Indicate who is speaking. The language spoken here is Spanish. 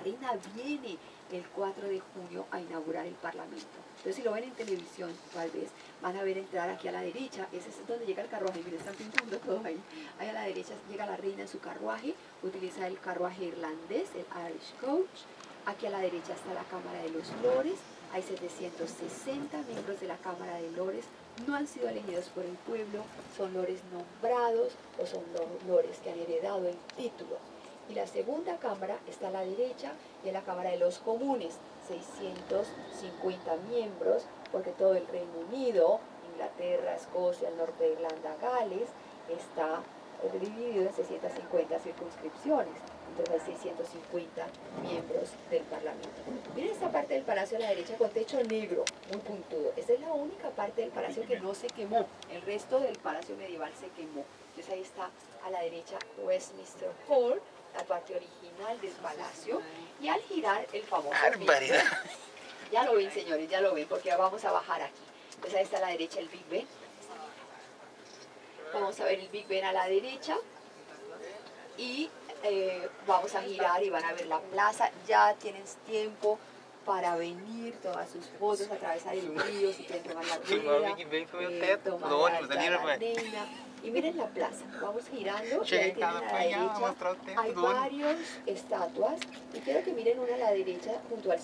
Speaker 1: reina viene el 4 de junio a inaugurar el Parlamento. Entonces, si lo ven en televisión, tal vez van a ver entrar aquí a la derecha. Ese es donde llega el carruaje. Miren, están pintando todo ahí. Ahí a la derecha llega la reina en su carruaje. Utiliza el carruaje irlandés, el Irish Coach. Aquí a la derecha está la Cámara de los Lores. Hay 760 miembros de la Cámara de Lores. No han sido elegidos por el pueblo, son lores nombrados o son lores que han heredado el título. Y la segunda cámara está a la derecha, y es la Cámara de los Comunes, 650 miembros, porque todo el Reino Unido, Inglaterra, Escocia, el norte de Irlanda, Gales, está dividido en 650 circunscripciones. Entonces hay 650 miembros del Parlamento. Miren esta parte del palacio a la derecha con techo negro, muy puntudo. Esta es la única parte del palacio que no se quemó. El resto del palacio medieval se quemó. Entonces ahí está a la derecha Westminster Hall, la parte original del palacio. Y al girar el famoso Big Ben, ya lo ven, señores, ya lo ven, porque vamos a bajar aquí. Entonces ahí está a la derecha el Big Ben. Vamos a ver el Big Ben a la derecha. Y vamos a girar y van a ver la plaza. Ya tienen tiempo para venir, todas sus fotos, atravesar el río, si quieren tomar la rueda, tomar la arena. Y miren la plaza, vamos girando y ahí tienen a la derecha, hay varias estatuas y quiero que miren una a la derecha junto al